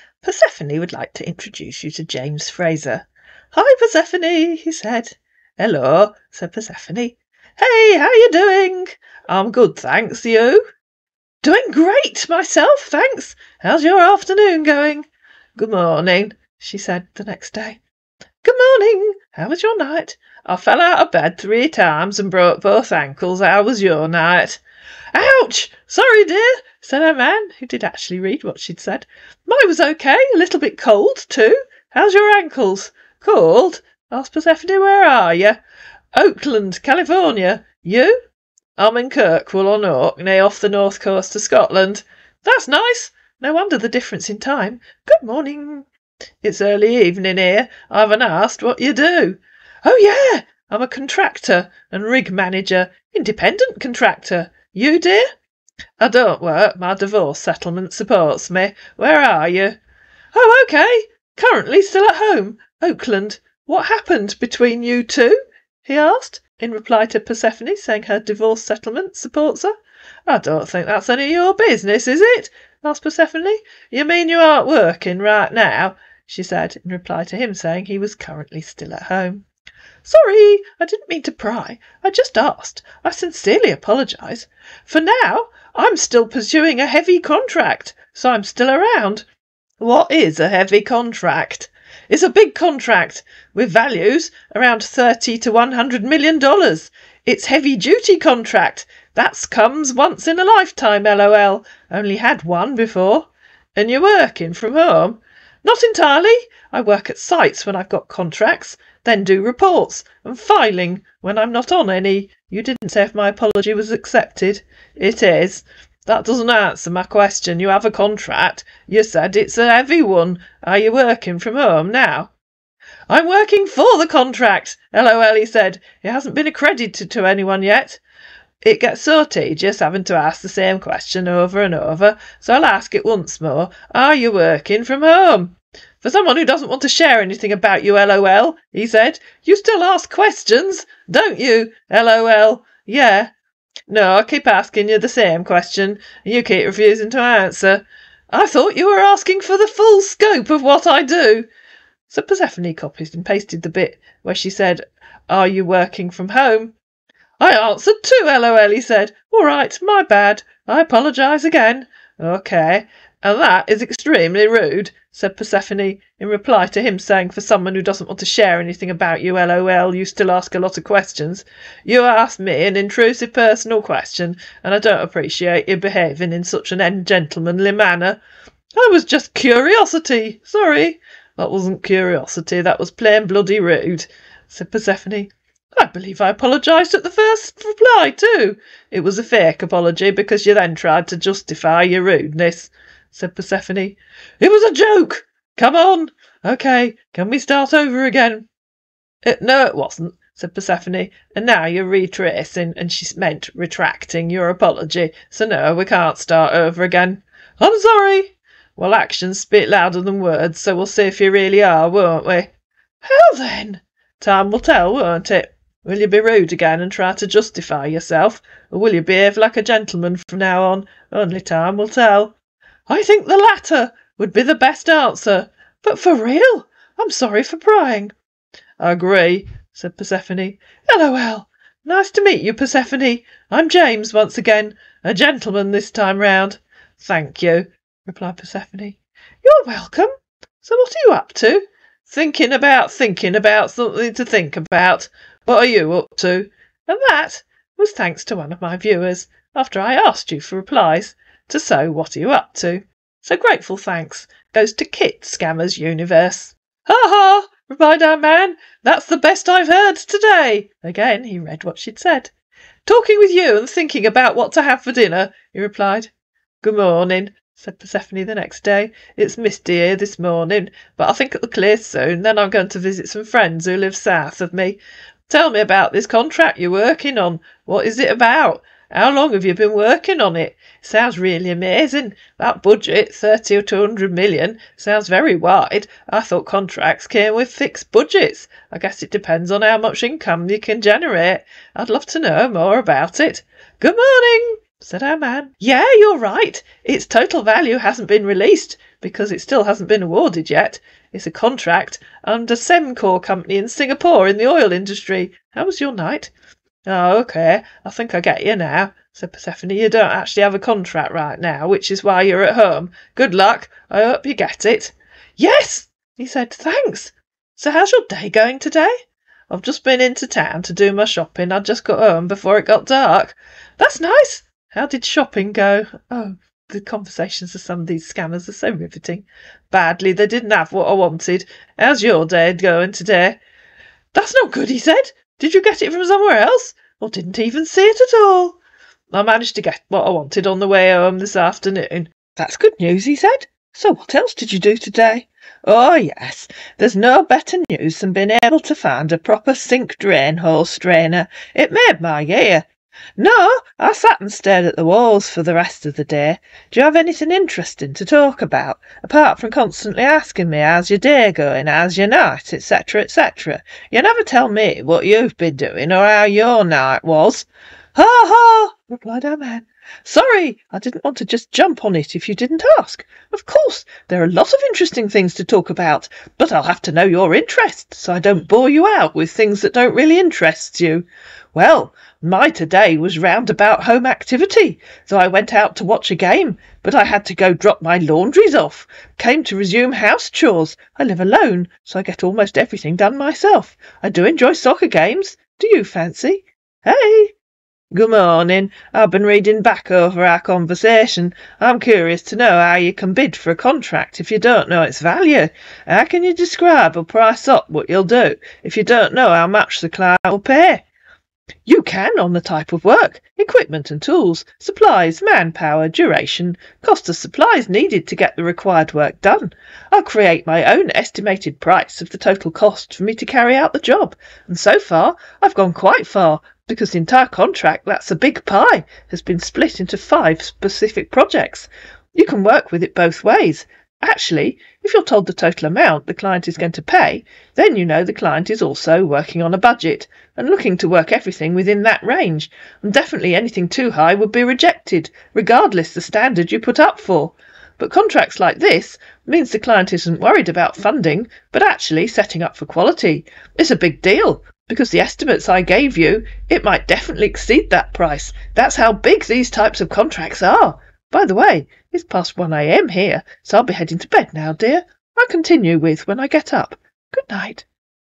Persephone would like to introduce you to James Fraser. Hi, Persephone, he said. Hello, said Persephone. Hey, how you doing? I'm good, thanks. You? Doing great myself, thanks. How's your afternoon going? Good morning, she said the next day. Good morning. How was your night? I fell out of bed 3 times and broke both ankles. How was your night? Ouch! Sorry, dear, said her man, who did actually read what she'd said. Mine was okay, a little bit cold, too. How's your ankles? Cold? Asked Persephone. Where are you? Oakland, California. You? I'm in Kirkwall on Orkney, off the north coast of Scotland. That's nice. No wonder the difference in time. Good morning. It's early evening here. I haven't asked what you do. Oh, yeah, I'm a contractor and rig manager, independent contractor. You, dear? I don't work. My divorce settlement supports me. Where are you? Oh, okay. Currently still at home. Oakland. What happened between you two? He asked, in reply to Persephone saying her divorce settlement supports her. I don't think that's any of your business, is it? Asked Persephone. You mean you aren't working right now? She said, in reply to him saying he was currently still at home. Sorry, I didn't mean to pry. I just asked. I sincerely apologise. For now, I'm still pursuing a heavy contract, so I'm still around. What is a heavy contract? It's a big contract, with values around $30 to $100 million. It's heavy-duty contract. That comes once in a lifetime, LOL. Only had one before. And you're working from home? Not entirely. I work at sites when I've got contracts, then do reports and filing when I'm not on any. You didn't say if my apology was accepted. It is. That doesn't answer my question. You have a contract. You said it's a heavy one. Are you working from home now? I'm working for the contract, LOL, he said. It hasn't been accredited to anyone yet. It gets so tedious having to ask the same question over and over, so I'll ask it once more. Are you working from home? For someone who doesn't want to share anything about you, LOL, he said. You still ask questions, don't you, LOL? Yeah. No, I keep asking you the same question, and you keep refusing to answer. I thought you were asking for the full scope of what I do. So Persephone copied and pasted the bit where she said, Are you working from home? I answered too, LOL, he said. All right, my bad. I apologise again. OK. And that is extremely rude, said Persephone, in reply to him saying, for someone who doesn't want to share anything about you, LOL, you still ask a lot of questions. You asked me an intrusive personal question, and I don't appreciate you behaving in such an ungentlemanly manner. I was just curiosity. Sorry. That wasn't curiosity, that was plain bloody rude, said Persephone. I believe I apologised at the first reply, too. It was a fake apology because you then tried to justify your rudeness, said Persephone. It was a joke. Come on. OK, can we start over again? No, it wasn't, said Persephone. And now you're retracing, and she meant retracting your apology. So no, we can't start over again. I'm sorry. Well, actions speak louder than words, so we'll see if you really are, won't we? How then? Time will tell, won't it? Will you be rude again and try to justify yourself, or will you behave like a gentleman from now on? Only time will tell. I think the latter would be the best answer. But for real, I'm sorry for prying. I agree, said Persephone. LOL. Nice to meet you, Persephone. I'm James once again, a gentleman this time round. Thank you, replied Persephone. You're welcome. So what are you up to? Thinking about something to think about. What are you up to? And that was thanks to one of my viewers, after I asked you for replies to So What Are You Up To? So grateful thanks goes to Kit Scammer's Universe. Ha ha, replied our man. That's the best I've heard today. Again he read what she'd said. Talking with you and thinking about what to have for dinner, he replied. Good morning, said Persephone the next day. It's misty here this morning, but I think it'll clear soon. Then I'm going to visit some friends who live south of me. Tell me about this contract you're working on. What is it about? How long have you been working on it? It sounds really amazing. That budget, 30 to 100 million, sounds very wide. I thought contracts came with fixed budgets. I guess it depends on how much income you can generate. I'd love to know more about it. Good morning, said our man. Yeah, you're right. Its total value hasn't been released because it still hasn't been awarded yet. It's a contract under Sembcorp Company in Singapore in the oil industry. How was your night? Oh, okay. I think I get you now, said Persephone. You don't actually have a contract right now, which is why you're at home. Good luck. I hope you get it. Yes, he said. Thanks. So how's your day going today? I've just been into town to do my shopping. I just got home before it got dark. That's nice. How did shopping go? Oh, the conversations of some of these scammers are so riveting. Badly. They didn't have what I wanted. How's your day going today? That's not good, he said. Did you get it from somewhere else? Or didn't even see it at all? I managed to get what I wanted on the way home this afternoon. That's good news, he said. So what else did you do today? Oh, yes. There's no better news than being able to find a proper sink drain hole strainer. It made my year. No, I sat and stared at the walls for the rest of the day. Do you have anything interesting to talk about, apart from constantly asking me how's your day going, how's your night, etc., etc.? You never tell me what you've been doing or how your night was. Ha ha, replied our man. Sorry, I didn't want to just jump on it if you didn't ask. Of course, there are lots of interesting things to talk about, but I'll have to know your interests so I don't bore you out with things that don't really interest you. Well, my today was round about home activity, though I went out to watch a game, but I had to go drop my laundries off. Came to resume house chores. I live alone, so I get almost everything done myself. I do enjoy soccer games. Do you, Fancy? Hey! Good morning. I've been reading back over our conversation. I'm curious to know how you can bid for a contract if you don't know its value. How can you describe or price up what you'll do if you don't know how much the client will pay? You can on the type of work, equipment and tools, supplies, manpower, duration, cost of supplies needed to get the required work done. I'll create my own estimated price of the total cost for me to carry out the job, and so far I've gone quite far, because the entire contract, that's a big pie, has been split into 5 specific projects. You can work with it both ways. Actually, if you're told the total amount the client is going to pay, then you know the client is also working on a budget and looking to work everything within that range, and definitely anything too high would be rejected, regardless the standard you put up for. But contracts like this means the client isn't worried about funding, but actually setting up for quality. It's a big deal, because the estimates I gave you, it might definitely exceed that price. That's how big these types of contracts are. By the way, it's past 1 a.m. here, so I'll be heading to bed now, dear. I'll continue with when I get up. Good night.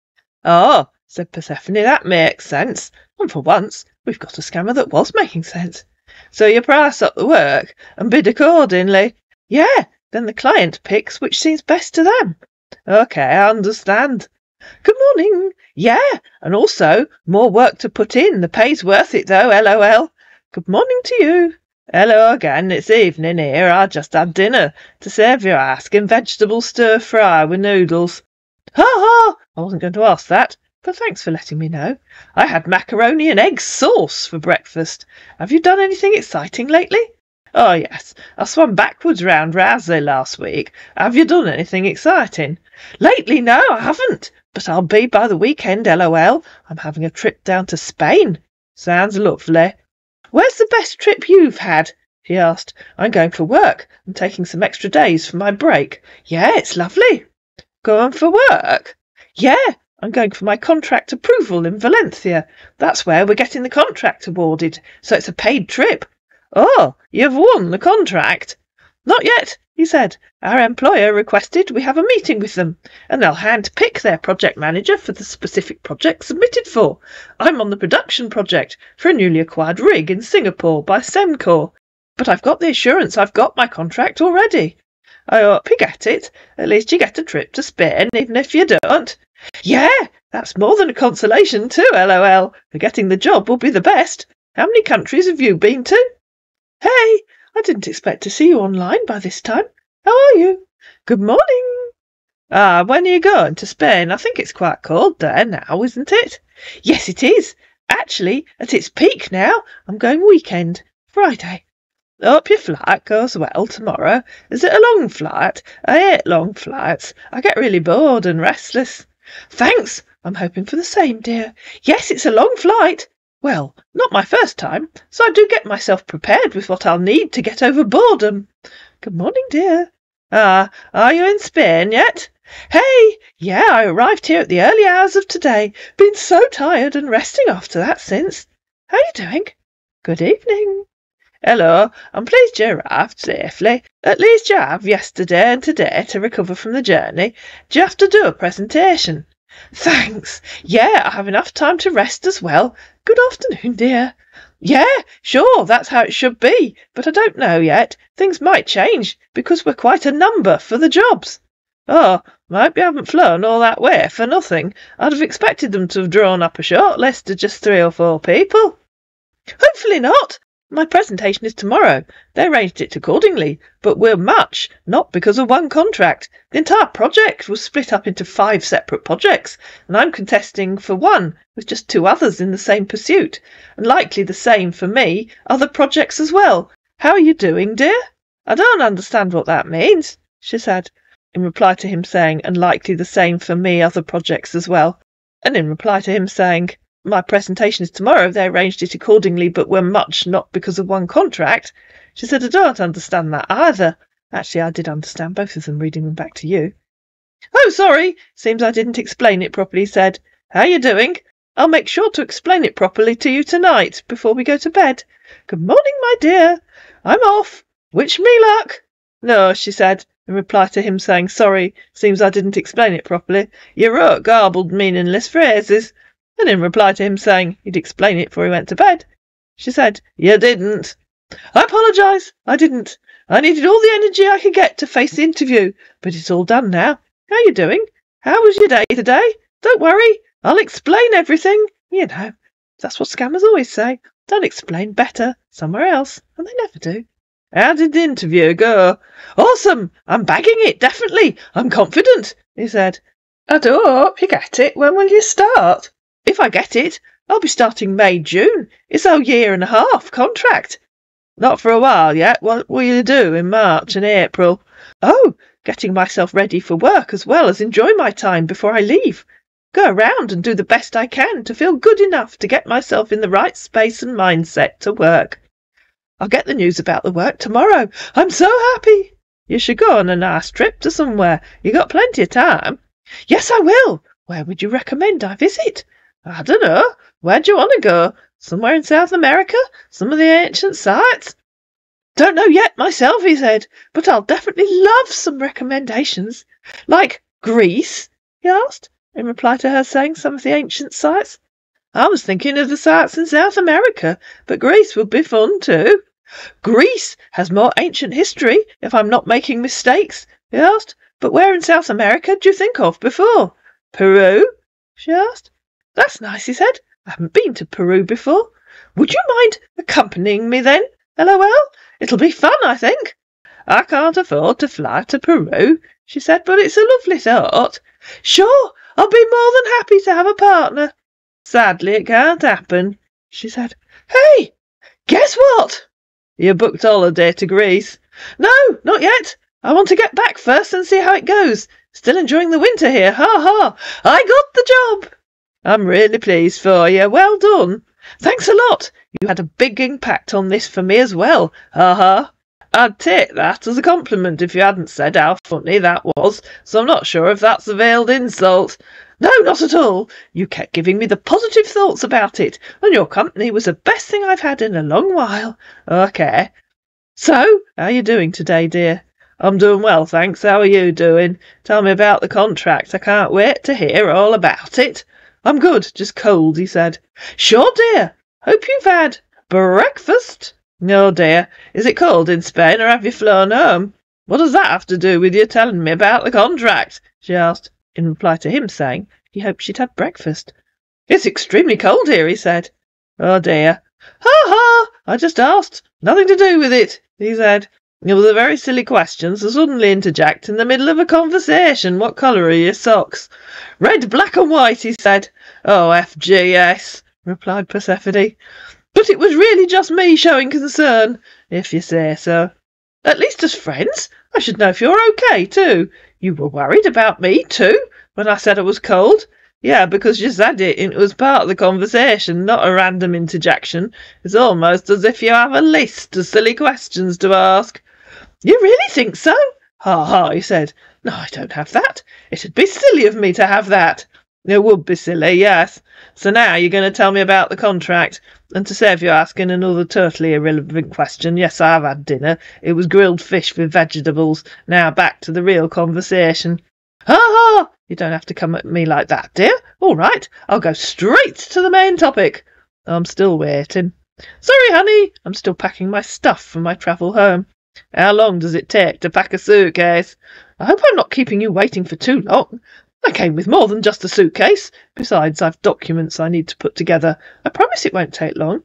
Oh, said Persephone, that makes sense. And for once, we've got a scammer that was making sense. So you price up the work and bid accordingly? Yeah, then the client picks which seems best to them. Okay, I understand. Good morning. Yeah, and also more work to put in. The pay's worth it, though, LOL. Good morning to you. Hello again, it's evening here. I just had dinner, to save your asking, vegetable stir-fry with noodles. Ha ha! I wasn't going to ask that, but thanks for letting me know. I had macaroni and egg sauce for breakfast. Have you done anything exciting lately? Oh yes, I swam backwards round Rasley last week. Have you done anything exciting? Lately, no, I haven't, but I'll be by the weekend, LOL. I'm having a trip down to Spain. Sounds lovely. Where's the best trip you've had? He asked. I'm going for work and taking some extra days for my break. Yeah, it's lovely. Going for work? Yeah, I'm going for my contract approval in Valencia. That's where we're getting the contract awarded, so it's a paid trip. Oh, you've won the contract? Not yet, he said. Our employer requested we have a meeting with them, and they'll hand-pick their project manager for the specific project submitted for. I'm on the production project for a newly acquired rig in Singapore by Sembcorp, but I've got the assurance I've got my contract already. I hope you get it. At least you get a trip to Spain, even if you don't. Yeah, that's more than a consolation too, LOL. For getting the job will be the best. How many countries have you been to? Hey, I didn't expect to see you online by this time. How are you? Good morning. Ah, when are you going to Spain? I think it's quite cold there now, isn't it? Yes, it is. Actually, at its peak now. I'm going weekend, Friday. Hope your flight goes well tomorrow. Is it a long flight? I hate long flights. I get really bored and restless. Thanks. I'm hoping for the same, dear. Yes, it's a long flight. Well, not my first time, so I do get myself prepared with what I'll need to get over boredom. Good morning, dear. Ah, are you in Spain yet? Hey, yeah, I arrived here at the early hours of today. Been so tired and resting after that since. How are you doing? Good evening. Hello, I'm pleased you arrived safely. At least you have yesterday and today to recover from the journey. Do you have to do a presentation? Thanks. Yeah, I have enough time to rest as well. Good afternoon, dear. Yeah, sure, that's how it should be. But I don't know yet. Things might change, because we're quite a number for the jobs. Oh, I hope you haven't flown all that way for nothing. I'd have expected them to have drawn up a short list of just 3 or 4 people. Hopefully not. My presentation is tomorrow. They arranged it accordingly, but we're much, not because of one contract. The entire project was split up into 5 separate projects, and I'm contesting for one with just 2 others in the same pursuit, and likely the same for me, other projects as well. How are you doing, dear? I don't understand what that means, she said, in reply to him saying, and likely the same for me, other projects as well, and in reply to him saying, my presentation is tomorrow. They arranged it accordingly, but we're much, not because of one contract. She said, I don't understand that either. Actually, I did understand both of them, reading them back to you. Oh, sorry. Seems I didn't explain it properly, he said. How are you doing? I'll make sure to explain it properly to you tonight, before we go to bed. Good morning, my dear. I'm off. Wish me luck. No, she said, in reply to him saying, sorry, seems I didn't explain it properly. You wrote garbled, meaningless phrases. And in reply to him saying he'd explain it before he went to bed, she said, you didn't. I apologise, I didn't. I needed all the energy I could get to face the interview, but it's all done now. How are you doing? How was your day today? Don't worry, I'll explain everything. You know, that's what scammers always say. Don't explain, better somewhere else, and they never do. How did the interview go? Awesome, I'm bagging it, definitely. I'm confident, he said. I do hope you get it. When will you start? If I get it, I'll be starting May, June. It's a year and a half contract. Not for a while yet. What will you do in March and April? Oh, getting myself ready for work as well as enjoy my time before I leave. Go around and do the best I can to feel good enough to get myself in the right space and mindset to work. I'll get the news about the work tomorrow. I'm so happy. You should go on a nice trip to somewhere. You got plenty of time. Yes, I will. Where would you recommend I visit? I don't know. Where do you want to go? Somewhere in South America? Some of the ancient sites? Don't know yet myself, he said, but I'll definitely love some recommendations. Like Greece? He asked, in reply to her saying some of the ancient sites. I was thinking of the sites in South America, but Greece would be fun too. Greece has more ancient history, if I'm not making mistakes, he asked. But where in South America do you think of before? Peru? She asked. That's nice, he said. I haven't been to Peru before. Would you mind accompanying me then? LOL. It'll be fun, I think. I can't afford to fly to Peru, she said, but it's a lovely thought. Sure, I'll be more than happy to have a partner. Sadly, it can't happen, she said. Hey, guess what? You booked holiday to Greece. No, not yet. I want to get back first and see how it goes. Still enjoying the winter here, ha ha. I got the job. I'm really pleased for you. Well done. Thanks a lot. You had a big impact on this for me as well. Ha ha. I'd take that as a compliment if you hadn't said how funny that was, so I'm not sure if that's a veiled insult. No, not at all. You kept giving me the positive thoughts about it, and your company was the best thing I've had in a long while. Okay. So, how are you doing today, dear? I'm doing well, thanks. How are you doing? Tell me about the contract. I can't wait to hear all about it. I'm good, just cold, he said. Sure, dear. Hope you've had breakfast. No, dear. Is it cold in Spain, or have you flown home? What does that have to do with you telling me about the contract? She asked, in reply to him saying he hoped she'd had breakfast. It's extremely cold here, he said. Oh, dear. Ha ha! I just asked. Nothing to do with it, he said. It was a very silly question to suddenly interject in the middle of a conversation. What colour are your socks? Red, black and white, he said. Oh, FGS, replied Persephone. But it was really just me showing concern, if you say so. At least as friends, I should know if you're okay, too. You were worried about me, too, when I said I was cold. Yeah, because you said it, and it was part of the conversation, not a random interjection. It's almost as if you have a list of silly questions to ask. You really think so? Ha ha, he said. No, I don't have that. It'd be silly of me to have that. It would be silly, yes. So now you're going to tell me about the contract. And to save you asking another totally irrelevant question, yes, I have had dinner. It was grilled fish with vegetables. Now back to the real conversation. Ha ha! You don't have to come at me like that, dear. All right, I'll go straight to the main topic. I'm still waiting. Sorry, honey, I'm still packing my stuff for my travel home. How long does it take to pack a suitcase? I hope I'm not keeping you waiting for too long. I came with more than just a suitcase. Besides, I've documents I need to put together. I promise it won't take long.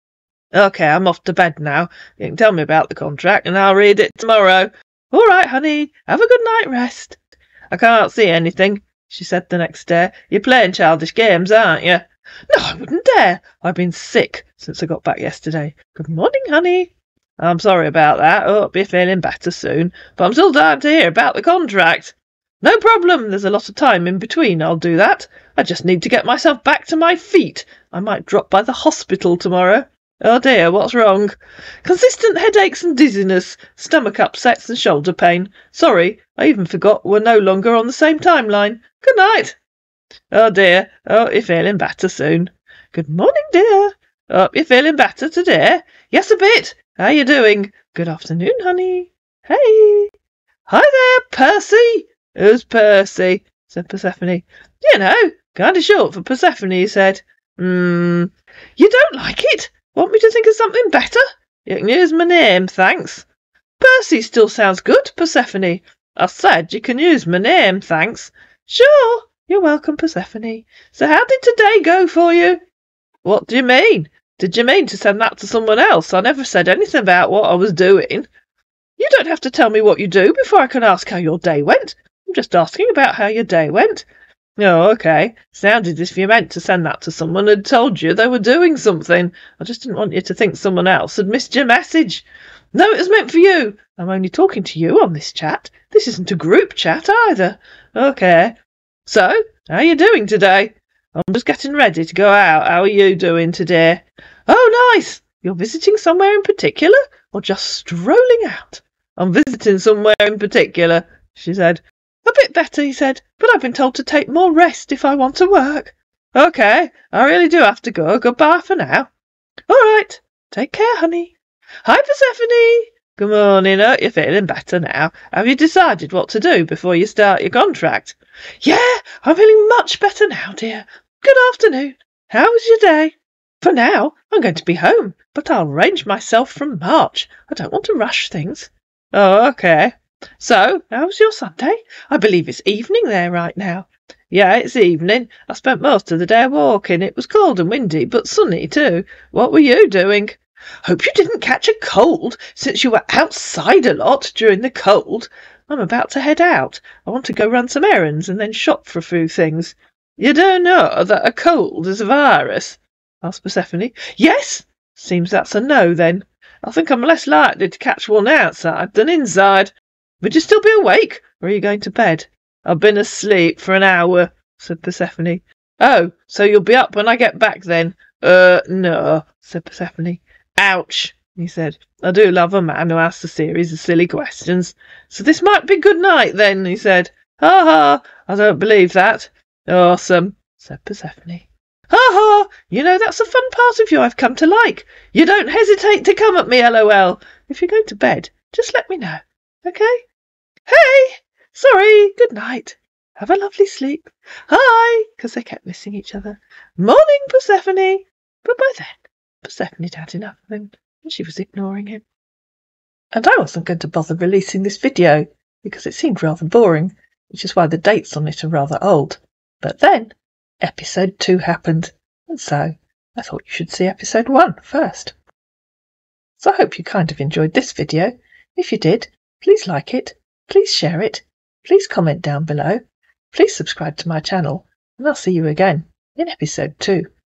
OK, I'm off to bed now. You can tell me about the contract and I'll read it tomorrow. All right, honey. Have a good night rest. I can't see anything, she said the next day. You're playing childish games, aren't you? No, I wouldn't dare. I've been sick since I got back yesterday. Good morning, honey. I'm sorry about that. I hope you're feeling better soon. But I'm still dying to hear about the contract. No problem. There's a lot of time in between. I'll do that. I just need to get myself back to my feet. I might drop by the hospital tomorrow. Oh dear, what's wrong? Consistent headaches and dizziness, stomach upsets and shoulder pain. Sorry, I even forgot we're no longer on the same timeline. Good night. Oh dear, oh, you're feeling better soon. Good morning, dear. Oh, you're feeling better today? Yes, a bit. How you doing? Good afternoon, honey. Hey. Hi there, Percy. Who's Percy? Said Persephone. You know, kind of short for Persephone, he said. You don't like it? Want me to think of something better? You can use my name, thanks. Percy still sounds good, Persephone. I said you can use my name, thanks. Sure, you're welcome, Persephone. So how did today go for you? What do you mean? Did you mean to send that to someone else? I never said anything about what I was doing. You don't have to tell me what you do before I can ask how your day went. I'm just asking about how your day went. Oh, OK. Sounded as if you meant to send that to someone who'd told you they were doing something. I just didn't want you to think someone else had missed your message. No, it was meant for you. I'm only talking to you on this chat. This isn't a group chat either. OK. So, how are you doing today? I'm just getting ready to go out. How are you doing today? Oh, nice. You're visiting somewhere in particular or just strolling out? I'm visiting somewhere in particular, she said. A bit better, he said, but I've been told to take more rest if I want to work. OK, I really do have to go. Goodbye for now. All right. Take care, honey. Hi, Persephone. Good morning. Oh, you're feeling better now. Have you decided what to do before you start your contract? Yeah, I'm feeling much better now, dear. Good afternoon. How was your day? For now, I'm going to be home, but I'll arrange myself from March. I don't want to rush things. Oh, OK. So, how's your Sunday? I believe it's evening there right now. Yeah, it's evening. I spent most of the day walking. It was cold and windy, but sunny too. What were you doing? Hope you didn't catch a cold, since you were outside a lot during the cold. I'm about to head out. I want to go run some errands and then shop for a few things. You don't know that a cold is a virus? Asked Persephone. Yes. Seems that's a no, then. I think I'm less likely to catch one outside than inside. Would you still be awake, or are you going to bed? I've been asleep for an hour, said Persephone. Oh, so you'll be up when I get back then? No, said Persephone. Ouch, he said. I do love a man who asks a series of silly questions. So this might be good night then, he said. Ha ha, I don't believe that. Awesome, said Persephone. Ha ha, you know that's a fun part of you I've come to like. You don't hesitate to come at me, LOL. If you're going to bed, just let me know, OK? Hey, sorry, good night. Have a lovely sleep. Hi, because they kept missing each other. Morning, Persephone. But by then, Persephone had had enough of him, and she was ignoring him. And I wasn't going to bother releasing this video, because it seemed rather boring, which is why the dates on it are rather old. But then, episode 2 happened, and so I thought you should see episode 1 first. So I hope you kind of enjoyed this video. If you did, please like it, please share it, please comment down below, please subscribe to my channel, and I'll see you again in episode 2.